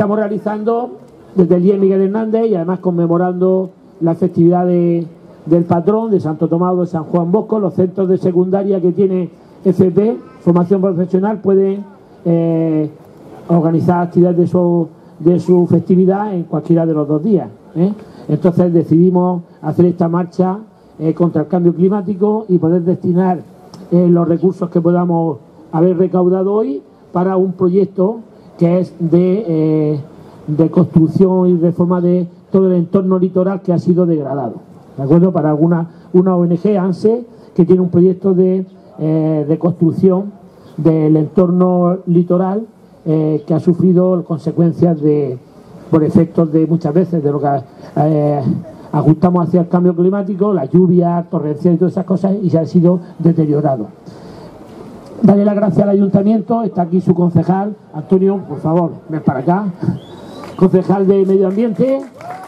estamos realizando desde el Día de Miguel Hernández y además conmemorando la festividad del patrón de Santo Tomás de San Juan Bosco. Los centros de secundaria que tiene FP, formación profesional, pueden organizar actividades de su festividad en cualquiera de los 2 días. Entonces decidimos hacer esta marcha contra el cambio climático y poder destinar los recursos que podamos haber recaudado hoy para un proyecto que es de construcción y reforma de todo el entorno litoral que ha sido degradado, ¿de acuerdo? Para una ONG, ANSE, que tiene un proyecto de construcción del entorno litoral que ha sufrido consecuencias por efectos de muchas veces de lo que ajustamos hacia el cambio climático, las lluvias, torrenciales y todas esas cosas, y se ha sido deteriorado. Darle las gracias al ayuntamiento. Está aquí su concejal, Antonio, por favor, ven para acá, concejal de Medio Ambiente.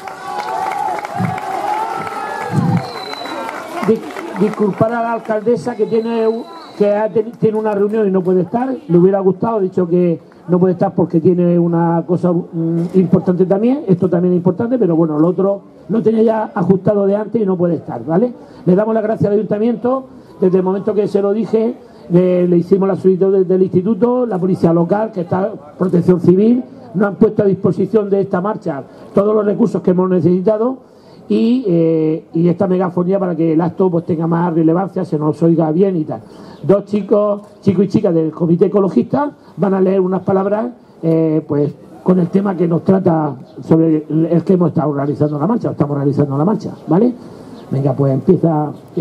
Disculpar a la alcaldesa que tiene una reunión y no puede estar. Le hubiera gustado, ha dicho que no puede estar porque tiene una cosa importante también. Esto también es importante, pero bueno, lo otro lo tenía ya ajustado de antes y no puede estar, ¿vale? Le damos las gracias al ayuntamiento. Desde el momento que se lo dije, le hicimos la solicitud desde el instituto, la policía local, que está Protección Civil, nos han puesto a disposición de esta marcha todos los recursos que hemos necesitado y esta megafonía para que el acto pues tenga más relevancia, se nos oiga bien y tal. 2 chicos y chicas del Comité Ecologista van a leer unas palabras pues con el tema que nos trata sobre el que hemos estado realizando la marcha, ¿vale? Venga, pues empieza. ¿Sí?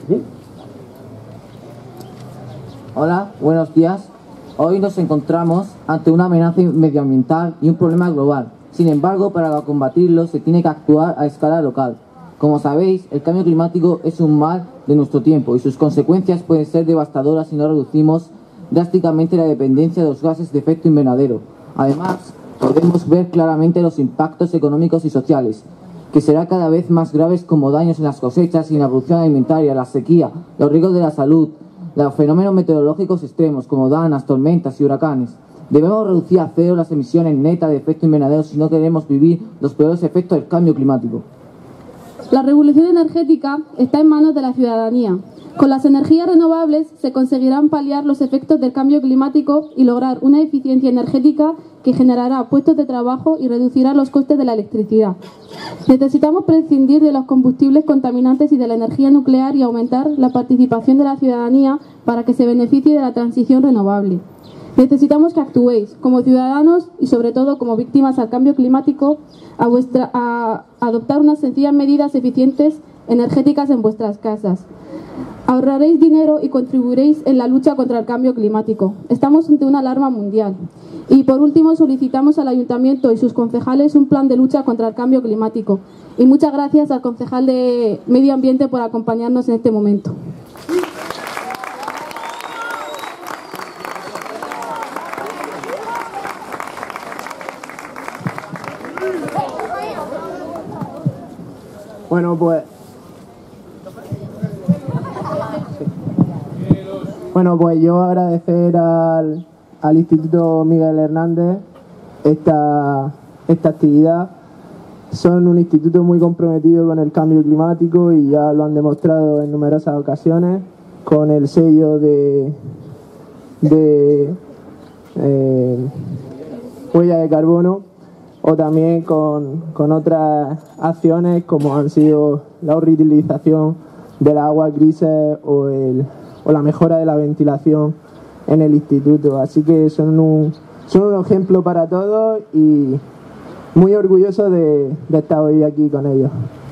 Hola, buenos días. Hoy nos encontramos ante una amenaza medioambiental y un problema global. Sin embargo, para combatirlo se tiene que actuar a escala local. Como sabéis, el cambio climático es un mal de nuestro tiempo y sus consecuencias pueden ser devastadoras si no reducimos drásticamente la dependencia de los gases de efecto invernadero. Además, podemos ver claramente los impactos económicos y sociales, que serán cada vez más graves, como daños en las cosechas y en la producción alimentaria, la sequía, los riesgos de la salud, los fenómenos meteorológicos extremos como danas, tormentas y huracanes. Debemos reducir a cero las emisiones netas de efecto invernadero si no queremos vivir los peores efectos del cambio climático. La revolución energética está en manos de la ciudadanía. Con las energías renovables se conseguirán paliar los efectos del cambio climático y lograr una eficiencia energética que generará puestos de trabajo y reducirá los costes de la electricidad. Necesitamos prescindir de los combustibles contaminantes y de la energía nuclear y aumentar la participación de la ciudadanía para que se beneficie de la transición renovable. Necesitamos que actuéis como ciudadanos y sobre todo como víctimas al cambio climático a adoptar unas sencillas medidas eficientes energéticas en vuestras casas. Ahorraréis dinero y contribuiréis en la lucha contra el cambio climático. Estamos ante una alarma mundial. Y por último solicitamos al Ayuntamiento y sus concejales un plan de lucha contra el cambio climático. Y muchas gracias al concejal de Medio Ambiente por acompañarnos en este momento. Bueno, yo agradecer al Instituto Miguel Hernández esta actividad. Son un instituto muy comprometido con el cambio climático y ya lo han demostrado en numerosas ocasiones con el sello de huella de carbono, o también con otras acciones como han sido la reutilización de las aguas grises o la mejora de la ventilación en el instituto. Así que son un ejemplo para todos y muy orgulloso de estar hoy aquí con ellos.